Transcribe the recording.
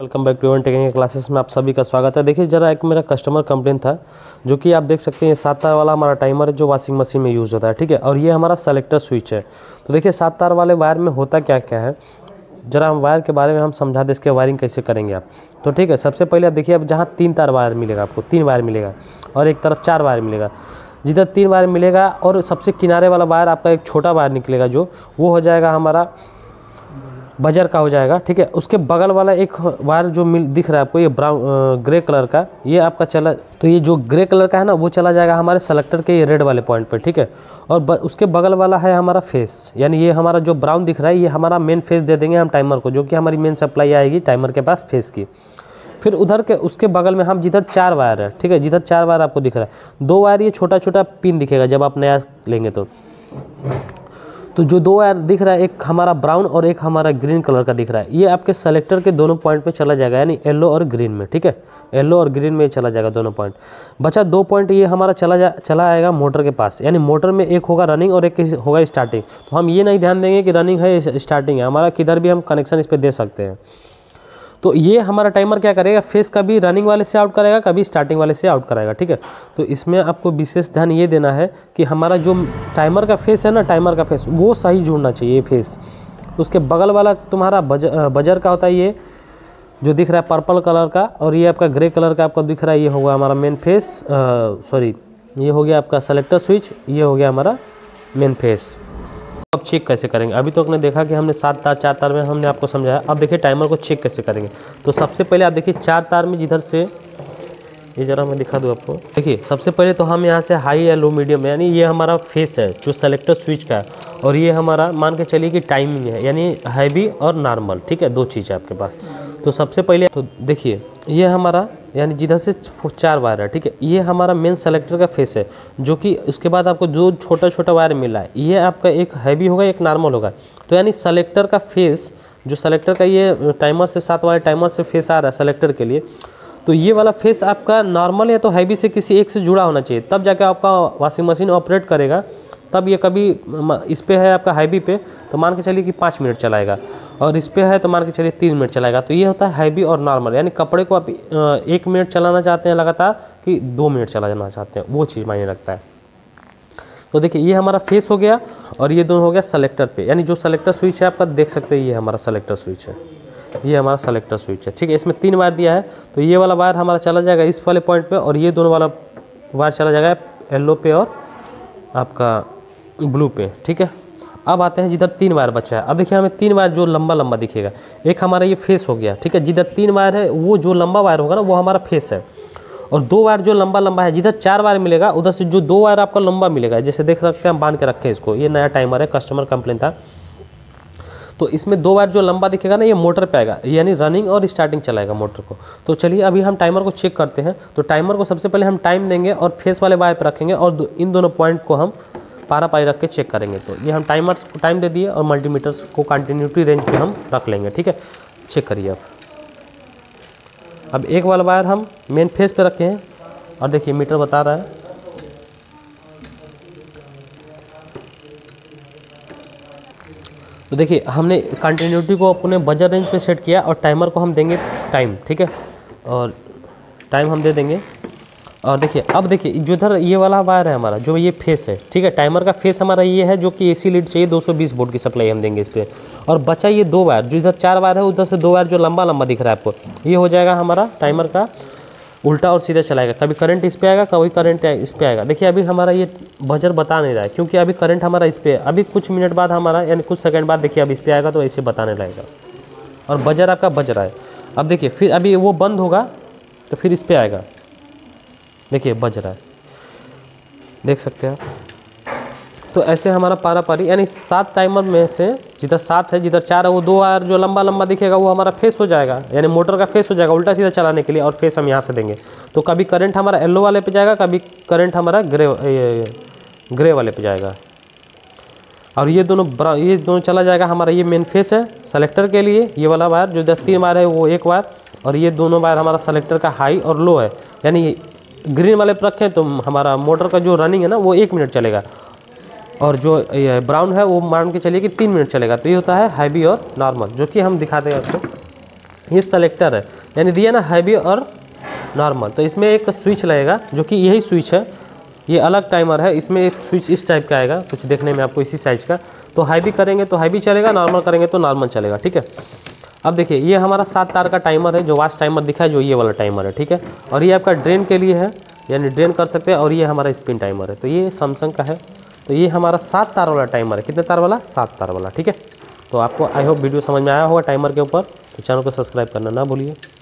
Welcome back to one technical classes में आप सभी का स्वागत है। देखिए जरा एक मेरा कस्टमर कंप्लेन था जो कि आप देख सकते हैं 7 तार वाला हमारा टाइमर है जो वॉशिंग मशीन में यूज़ होता है, ठीक है। और ये हमारा सेलेक्टर स्विच है। तो देखिए 7 तार वाले वायर में होता क्या क्या है, जरा हम वायर के बारे में हम समझा दें, इसके वायरिंग कैसे करेंगे आप। तो ठीक है, सबसे पहले आप देखिए, अब जहाँ 3 तार वायर मिलेगा आपको, 3 वायर मिलेगा और एक तरफ 4 वायर मिलेगा। जिधर 3 वायर मिलेगा और सबसे किनारे वाला वायर आपका एक छोटा वायर निकलेगा जो वो हो जाएगा हमारा बजर का हो जाएगा, ठीक है। उसके बगल वाला एक वायर जो दिख रहा है आपको, ये ब्राउन ग्रे कलर का, ये आपका चला, तो ये जो ग्रे कलर का है ना वो चला जाएगा हमारे सेलेक्टर के ये रेड वाले पॉइंट पर, ठीक है। और उसके बगल वाला है हमारा फेस, यानी ये हमारा जो ब्राउन दिख रहा है ये हमारा मेन फेस दे देंगे हम टाइमर को, जो कि हमारी मेन सप्लाई आएगी टाइमर के पास फेस की। फिर उधर के उसके बगल में हम जिधर 4 वायर है, ठीक है, जिधर 4 वायर आपको दिख रहा है, 2 वायर ये छोटा छोटा पिन दिखेगा जब आप नया लेंगे तो जो 2 वायर दिख रहा है, एक हमारा ब्राउन और एक हमारा ग्रीन कलर का दिख रहा है, ये आपके सेलेक्टर के दोनों पॉइंट पे चला जाएगा, यानी येलो और ग्रीन में, ठीक है। येलो और ग्रीन में चला जाएगा दोनों पॉइंट। बचा 2 पॉइंट ये हमारा चला आएगा मोटर के पास, यानी मोटर में एक होगा रनिंग और एक होगा स्टार्टिंग। तो हम ये नहीं ध्यान देंगे कि रनिंग है स्टार्टिंग है, हमारा किधर भी हम कनेक्शन इस पर दे सकते हैं। तो ये हमारा टाइमर क्या करेगा, फेस कभी रनिंग वाले से आउट कराएगा, कभी स्टार्टिंग वाले से आउट कराएगा, ठीक है। तो इसमें आपको विशेष ध्यान ये देना है कि हमारा जो टाइमर का फेस है ना, टाइमर का फेस वो सही जुड़ना चाहिए फेस। उसके बगल वाला तुम्हारा बजर का होता है, ये जो दिख रहा है पर्पल कलर का, और ये आपका ग्रे कलर का आपका दिख रहा है, ये होगा हमारा मेन फेस, सॉरी ये हो गया आपका सेलेक्टर स्विच, ये हो गया हमारा मेन फेस। अब चेक कैसे करेंगे, अभी तो आपने देखा कि हमने 7 तार 4 तार में हमने आपको समझाया। अब देखिए टाइमर को चेक कैसे करेंगे। तो सबसे पहले आप देखिए 4 तार में जिधर से, ये जरा मैं दिखा दूँ आपको। देखिए सबसे पहले तो हम यहाँ से हाई या लो मीडियम, यानी ये हमारा फेस है जो सेलेक्टर स्विच का है, और ये हमारा मान के चलिए कि टाइमिंग है, यानी हैवी और नॉर्मल, ठीक है, 2 चीज़ है आपके पास। तो सबसे पहले तो देखिए ये हमारा, यानी जिधर से 4 वायर है, ठीक है, ये हमारा मेन सेलेक्टर का फेस है, जो कि उसके बाद आपको जो छोटा छोटा वायर मिला है ये आपका एक हैवी होगा एक नॉर्मल होगा। तो यानी सेलेक्टर का फेस, जो सेलेक्टर का ये टाइमर से 7 वाले टाइमर से फेस आ रहा है सेलेक्टर के लिए, तो ये वाला फेस आपका नॉर्मल या तो हैवी से किसी एक से जुड़ा होना चाहिए, तब जाके आपका वॉशिंग मशीन ऑपरेट करेगा। तब ये कभी इस पे है आपका हैवी पे तो मान के चलिए कि 5 मिनट चलाएगा, और इस पे है तो मान के चलिए 3 मिनट चलाएगा। तो ये होता है हैवी और नॉर्मल, यानी कपड़े को आप 1 मिनट चलाना चाहते हैं लगातार कि 2 मिनट चलाना चाहते हैं, वो चीज़ मायने रखता है। तो देखिए ये हमारा फेस हो गया, और ये दोनों हो गया सेलेक्टर पे, यानी जो सेलेक्टर स्विच है आपका देख सकते हैं, ये हमारा सेलेक्टर स्विच है, ये हमारा सेलेक्टर स्विच है, ठीक है। इसमें 3 वायर दिया है, तो ये वाला वायर हमारा चला जाएगा इस वाले पॉइंट पे, और ये दोनों वाला वायर चला जाएगा येलो पे और आपका ब्लू पे, ठीक है। अब आते हैं जिधर 3 वायर बचा है। अब देखिए हमें 3 वायर जो लंबा लंबा दिखेगा, एक हमारा ये फेस हो गया, ठीक है। जिधर 3 वायर है वो जो लंबा वायर होगा ना वो हमारा फेस है, और 2 वायर जो लंबा लंबा है, जिधर 4 वायर मिलेगा उधर से जो 2 वायर आपका लंबा मिलेगा, जैसे देख सकते हैं हम बांध के रखे हैं इसको, ये नया टाइमर है, कस्टमर कंप्लेन था। तो इसमें 2 वायर जो लंबा दिखेगा ना ये मोटर पे आएगा, यानी रनिंग और स्टार्टिंग चलाएगा मोटर को। तो चलिए अभी हम टाइमर को चेक करते हैं। तो टाइमर को सबसे पहले हम टाइम देंगे और फेस वाले वायर पे रखेंगे, और इन दोनों पॉइंट को हम पारा पारी रख के चेक करेंगे। तो ये हम टाइमर को टाइम दे दिए और मल्टीमीटर को कंटिन्यूटी रेंज पे हम रख लेंगे, ठीक है। चेक करिए अब एक वाला वायर हम मेन फेस पे रखे हैं, और देखिए मीटर बता रहा है, तो देखिए हमने कंटिन्यूटी को अपने बजर रेंज पे सेट किया, और टाइमर को हम देंगे टाइम, ठीक है, और टाइम हम दे देंगे। और देखिए अब देखिए जो इधर ये वाला वायर है हमारा, जो ये फेस है, ठीक है, टाइमर का फेस हमारा ये है, जो कि एसी लीड चाहिए 220 वोल्ट की सप्लाई हम देंगे इस पर। और बचा ये 2 वायर, जो इधर 4 वायर है उधर से 2 वायर जो लंबा लंबा दिख रहा है आपको, ये हो जाएगा हमारा टाइमर का उल्टा और सीधा चलाएगा, कभी करंट इस पे आएगा कभी करंट इस पे आएगा। देखिए अभी हमारा ये बजर बता नहीं रहा है, क्योंकि अभी करंट हमारा इस पे है, अभी कुछ मिनट बाद हमारा, यानी कुछ सेकंड बाद देखिए अब इस पे आएगा तो ऐसे बताने लगेगा, और बजर आपका बज रहा है। अब देखिए फिर अभी वो बंद होगा तो फिर इस पे आएगा, देखिए बज रहा है, देख सकते हैं आप। तो ऐसे हमारा पारा पारी, यानी 7 टाइमर में से जिधर 7 है, जिधर 4 है, वो 2 वायर जो लंबा लंबा दिखेगा वो हमारा फेस हो जाएगा, यानी मोटर का फेस हो जाएगा उल्टा सीधा चलाने के लिए, और फेस हम यहाँ से देंगे। तो कभी करंट हमारा येलो वाले पे जाएगा, कभी करंट हमारा ग्रे वाले पे जाएगा, और ये दोनों चला जाएगा हमारा, ये मेन फेस है सेलेक्टर के लिए, ये वाला वायर जो 3 वायर है वो 1 वायर, और ये दोनों वायर हमारा सेलेक्टर का हाई और लो है, यानी ग्रीन वाले पर रखें तो हमारा मोटर का जो रनिंग है ना वो 1 मिनट चलेगा, और जो ब्राउन है वो मान के चलिए कि 3 मिनट चलेगा। तो ये होता है हैवी और नॉर्मल, जो कि हम दिखाते हैं आपको। ये सेलेक्टर है, यानी दिया ना हैवी और नॉर्मल, तो इसमें एक स्विच लगेगा जो कि यही स्विच है, ये अलग टाइमर है, इसमें एक स्विच इस टाइप का आएगा, कुछ देखने में आपको इसी साइज का। तो हैवी करेंगे तो हैवी चलेगा, नॉर्मल करेंगे तो नॉर्मल चलेगा, ठीक है। अब देखिए ये हमारा 7 तार का टाइमर है, जो वॉच टाइमर दिखा है, जो ये वाला टाइमर है, ठीक है। और ये आपका ड्रेन के लिए है, यानी ड्रेन कर सकते हैं, और ये हमारा स्पिन टाइमर है। तो ये सैमसंग का है, तो ये हमारा 7 तार वाला टाइमर है। कितने तार वाला? 7 तार वाला, ठीक है। तो आपको आई होप वीडियो समझ में आया होगा टाइमर के ऊपर। तो चैनल को सब्सक्राइब करना ना भूलिए।